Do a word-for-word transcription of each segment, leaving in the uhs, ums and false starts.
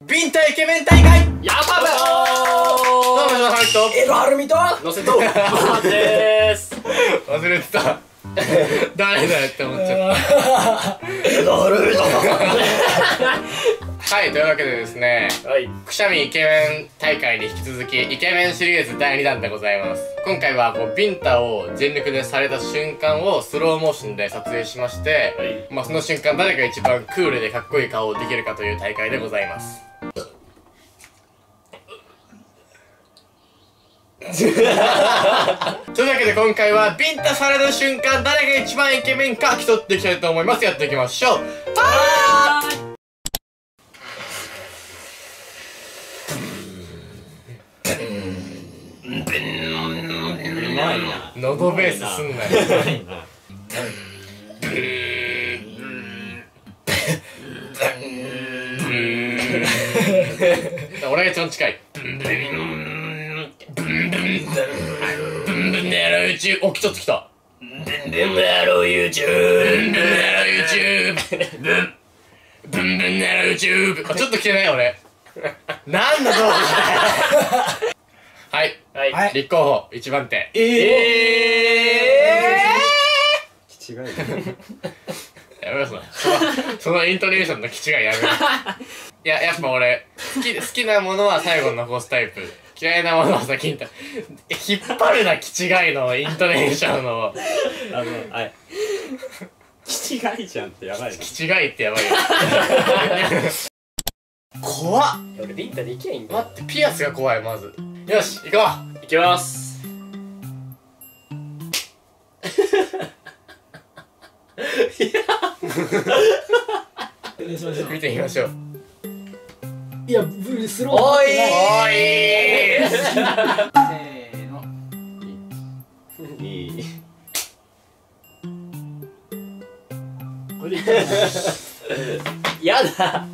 ビンタイケメン大会やばい。 どうも、ハルトエロハルミとのせとマーでーす。 忘れてた誰だよって思っちゃったエロハルミとはい、というわけでですね、 はい。 くしゃみイケメン大会に引き続きイケメンシリーズだいにだんでございます。今回はこうビンタを全力でされた瞬間をスローモーションで撮影しまして、 はい、 まあその瞬間誰が一番クールでかっこいい顔をできるかという大会でございます。というわけで今回はビンタされた瞬間誰が一番イケメンか競っていきたいと思います。やっていきましょう。あー喉ベースすんなよ。俺が一番近い。ブンブン狙う YouTube。お、ちょっと来た。ブンブン狙う YouTube。ブンブン狙う YouTube。ブンブン狙う YouTube。あ、ちょっと来てない俺。なんだどうはい。はい。立候補、一番手。ええー気違いやめろ、その、そのイントネーションの気違いやめろ。いや、やっぱ俺、好き、好きなものは最後に残すタイプ。嫌いなものは先に引っ張るな、気違いのイントネーションの。 あの、はい。気違いじゃんってやばいな。 気違いってやばいよ。怖っ。 俺ビンタできないんだ。 待って、ピアスが怖い、まず。よし、行こう。 いきます。 見てみましょう。 いや、スローおいーおいーせーのいいこれでいいやだ。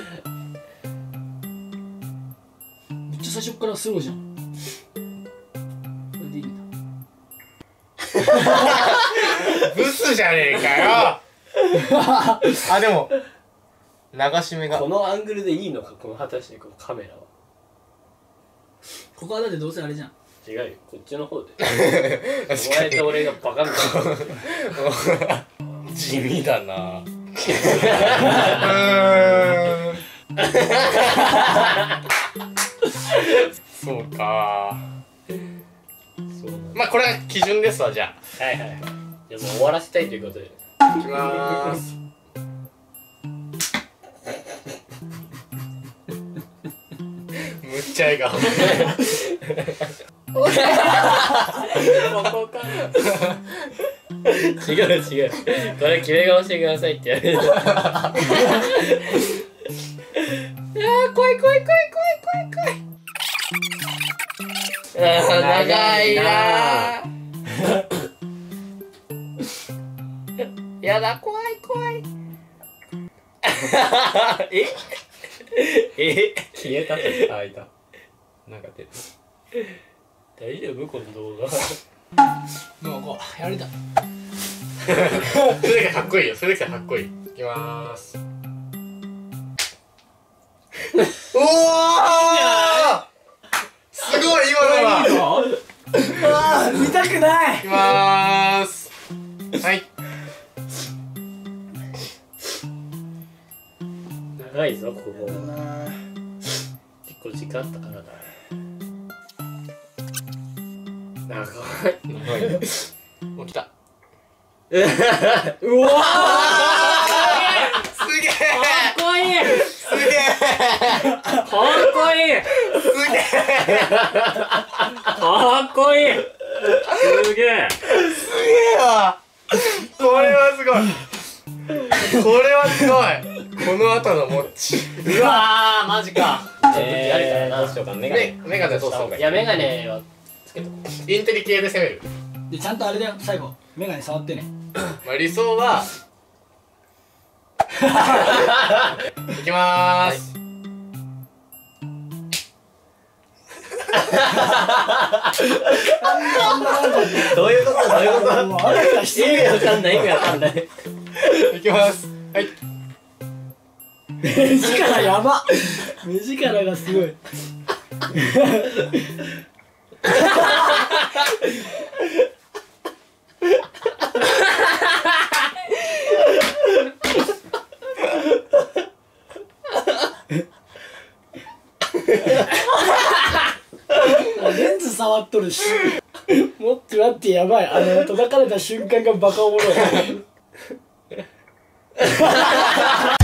めっちゃ最初からスローじゃん。これでいいんだ。 ブスじゃねえかよ。あ、でも流し目がこのアングルでいいのか、この果たしてこのカメラは。 ここはだってどうせあれじゃん。 違うよ、こっちの方で。お前と俺がバカみたいな。 地味だな。そうか。 そうなんだ。 まあこれは基準ですわ。じゃあはいはいはい。でも終わらせたいということで。 いきまーす。むっちゃ笑顔。 ここか。違う違う。これ決め顔してくださいってやる。いやー怖い怖い怖い怖い怖い怖い。 あー長いなー。やだ、怖い怖い。 ええ消えたってあいた。なんか出る。大丈夫この動画。 もうこうやりたい。 それだけかっこいいよ。それだけかっこいい。いきまーす。おおすごい今のは。 ああ見たくない。 いきまーす。はい。 長いぞここ。結構時間あったからだ。長い。 長い。もう来た。 うわーすげえ。 かっこいい。 すげえ。 かっこいい。 すげえ。 かっこいい。すげえ。 すげえわ。これはすごい。これはすごい。この後のモッチ。 うわーマジか。えー、あるからな。どうしようかな。メガネ。 メガネどうした方がいい。 いやメガネはつけとこう。 インテリ系で攻める。 でちゃんとあれだよ、最後メガネ触ってね。 まあ理想は。いきまーす。 どういうことどういうこともうあれが意味わかんない意味わかんない。 いきます。はい。 目力やば。目力がすごい。レンズ触っとるし。もっと待って、やばい。あの叩かれた瞬間がバカおもろい。